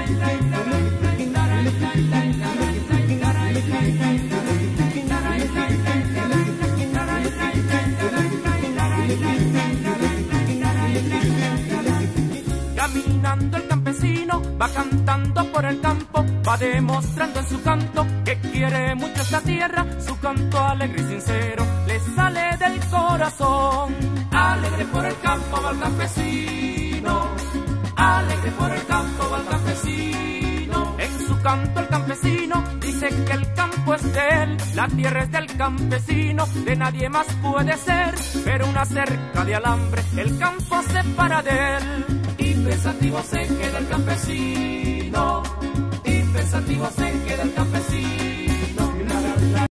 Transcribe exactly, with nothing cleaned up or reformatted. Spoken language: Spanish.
Caminando el campesino, va cantando por el campo, va demostrando en su canto que quiere mucho esta tierra. Su canto alegre y sincero le sale del corazón. Alegre por el campo va el campesino, alegre por el campo va el campesino. En su canto el campesino dice que el campo es de él, la tierra es del campesino, de nadie más puede ser. Pero una cerca de alambre el campo separa de él. Y pensativo se queda el campesino, y pensativo se queda el campesino.